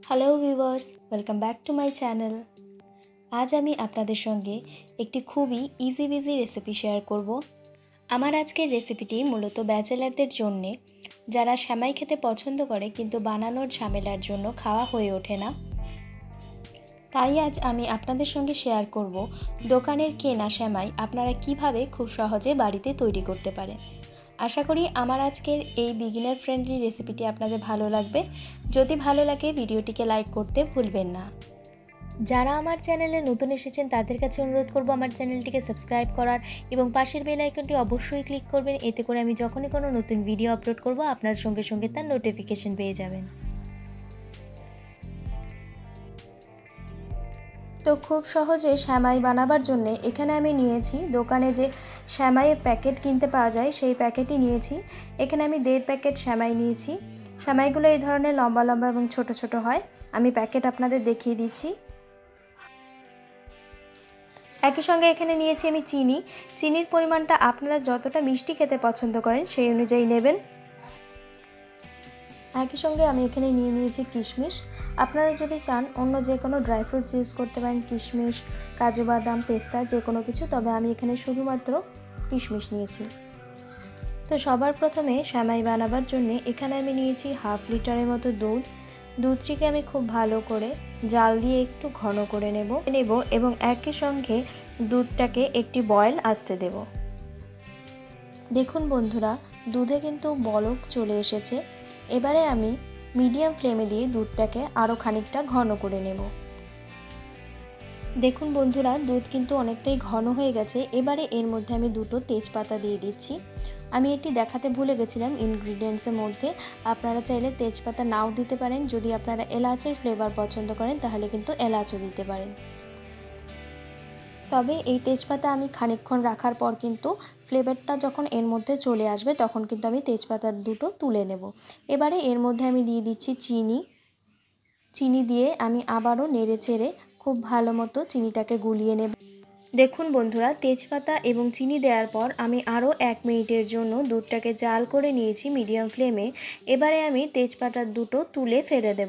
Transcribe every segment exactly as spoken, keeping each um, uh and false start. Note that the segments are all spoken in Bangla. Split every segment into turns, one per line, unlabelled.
Hello viewers, welcome back to my channel. আজ আমি আপনাদের সঙ্গে একটি খুবই ইজি বিজি রেসিপি শেয়ার করব। আমার আজকের রেসিপিটি মূলত ব্যাচেলারদের জন্যে, যারা সেমাই খেতে পছন্দ করে কিন্তু বানানোর ঝামেলার জন্য খাওয়া হয়ে ওঠে না। তাই আজ আমি আপনাদের সঙ্গে শেয়ার করব দোকানের কেনা সেমাই আপনারা কিভাবে খুব সহজে বাড়িতে তৈরি করতে পারেন। আশা করি আমার আজকের এই বিগিনার ফ্রেন্ডলি রেসিপিটি আপনাদের ভালো লাগবে। যদি ভালো লাগে ভিডিওটিকে লাইক করতে ভুলবেন না। যারা আমার চ্যানেলে নতুন এসেছেন তাদের কাছে অনুরোধ করব আমার চ্যানেলটিকে সাবস্ক্রাইব করার এবং পাশের বেল আইকনটি অবশ্যই ক্লিক করবেন। এতে করে আমি যখনই কোনো নতুন ভিডিও আপলোড করব আপনার সঙ্গে সঙ্গে তার নোটিফিকেশন পেয়ে যাবেন। তো খুব সহজে সেমাই বানাবার জন্য এখানে আমি নিয়েছি দোকানে যে সেমাইয়ের প্যাকেট কিনতে পাওয়া যায় সেই প্যাকেটই নিয়েছি। এখানে আমি দেড় প্যাকেট সেমাই নিয়েছি। সেমাইগুলো এই ধরনের লম্বা লম্বা এবং ছোট ছোট হয়। আমি প্যাকেট আপনাদের দেখিয়ে দিচ্ছি। একই সঙ্গে এখানে নিয়েছি আমি চিনি। চিনির পরিমাণটা আপনারা যতটা মিষ্টি খেতে পছন্দ করেন সেই অনুযায়ী নেবেন। একই সঙ্গে আমি এখানে নিয়ে নিয়েছি কিশমিশ। আপনারা যদি চান অন্য যে কোনো ড্রাই ফ্রুটস ইউজ করতে পারেন, কিশমিশ, কাজু বাদাম, পেস্তা, যে কোনো কিছু, তবে আমি এখানে শুধুমাত্র কিশমিশ নিয়েছি। তো সবার প্রথমে সেমাই বানাবার জন্য এখানে আমি নিয়েছি হাফ লিটারের মতো দুধ। দুধটিকে আমি খুব ভালো করে জাল দিয়ে একটু ঘন করে নেব নেব এবং একই সঙ্গে দুধটাকে একটি বয়েল আসতে দেব। দেখুন বন্ধুরা, দুধে কিন্তু বলক চলে এসেছে। এবারে আমি মিডিয়াম ফ্লেমে দিয়ে দুধটাকে আরও খানিকটা ঘন করে নেব। দেখুন বন্ধুরা, দুধ কিন্তু অনেকটাই ঘন হয়ে গেছে। এবারে এর মধ্যে আমি দুটো তেজপাতা দিয়ে দিচ্ছি। আমি এটি দেখাতে ভুলে গেছিলাম ইনগ্রিডিয়েন্টসের মধ্যে। আপনারা চাইলে তেজপাতা নাও দিতে পারেন। যদি আপনারা এলাচের ফ্লেভার পছন্দ করেন তাহলে কিন্তু এলাচও দিতে পারেন। তবে এই তেজপাতা আমি খানিকক্ষণ রাখার পর কিন্তু ফ্লেভারটা যখন এর মধ্যে চলে আসবে তখন কিন্তু আমি তেজপাতার দুটো তুলে নেব। এবারে এর মধ্যে আমি দিয়ে দিচ্ছি চিনি। চিনি দিয়ে আমি আবারও নেড়ে চেড়ে খুব ভালো মতো চিনিটাকে গুলিয়ে নেব। দেখুন বন্ধুরা, তেজপাতা এবং চিনি দেওয়ার পর আমি আরও এক মিনিটের জন্য দুধটাকে জাল করে নিয়েছি মিডিয়াম ফ্লেমে। এবারে আমি তেজপাতার দুটো তুলে ফেলে দেব।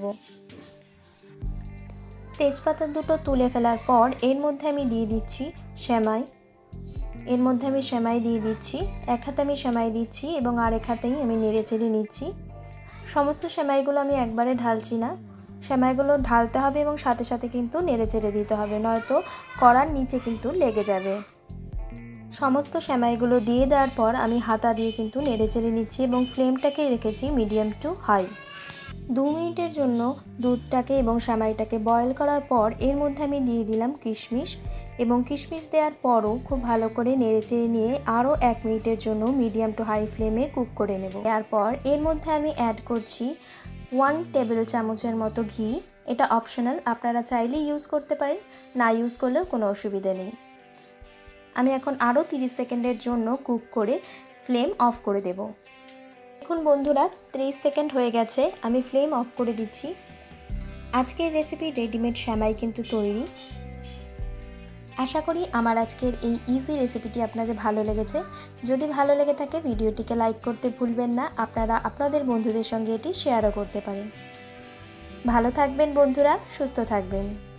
তেজপাতা দুটো তুলে ফেলার পর এর মধ্যে আমি দিয়ে দিচ্ছি সেমাই। এর মধ্যে আমি সেমাই দিয়ে দিচ্ছি। এক হাতে আমি সেমাই দিচ্ছি এবং আরেক হাতেই আমি নেড়ে চেড়ে নিচ্ছি। সমস্ত সেমাইগুলো আমি একবারে ঢালছি না। সেমাইগুলো ঢালতে হবে এবং সাথে সাথে কিন্তু নেড়ে চেড়ে দিতে হবে, নয়তো কড়ার নিচে কিন্তু লেগে যাবে। সমস্ত সেমাইগুলো দিয়ে দেওয়ার পর আমি হাতা দিয়ে কিন্তু নেড়ে চেড়ে নিচ্ছি এবং ফ্লেমটাকে রেখেছি মিডিয়াম টু হাই। দু মিনিটের জন্য দুধটাকে এবং সেমাইটাকে বয়েল করার পর এর মধ্যে আমি দিয়ে দিলাম কিশমিশ এবং কিশমিশ দেওয়ার পরও খুব ভালো করে নেড়েচেড়ে নিয়ে আরও এক মিনিটের জন্য মিডিয়াম টু হাই ফ্লেমে কুক করে নেব। এরপর এর মধ্যে আমি অ্যাড করছি ওয়ান টেবিল চামচের মতো ঘি। এটা অপশনাল, আপনারা চাইলে ইউজ করতে পারেন, না ইউজ করলেও কোনো অসুবিধা নেই। আমি এখন আরও তিরিশ সেকেন্ডের জন্য কুক করে ফ্লেম অফ করে দেব। দেখুন বন্ধুরা, ত্রিশ সেকেন্ড হয়ে গেছে, আমি ফ্লেম অফ করে দিচ্ছি। আজকের রেসিপি রেডিমেড সেমাই কিন্তু তৈরি। আশা করি আমার আজকের এই ইজি রেসিপিটি আপনাদের ভালো লেগেছে। যদি ভালো লেগে থাকে ভিডিওটিকে লাইক করতে ভুলবেন না। আপনারা আপনাদের বন্ধুদের সঙ্গে এটি শেয়ারও করতে পারেন। ভালো থাকবেন বন্ধুরা, সুস্থ থাকবেন।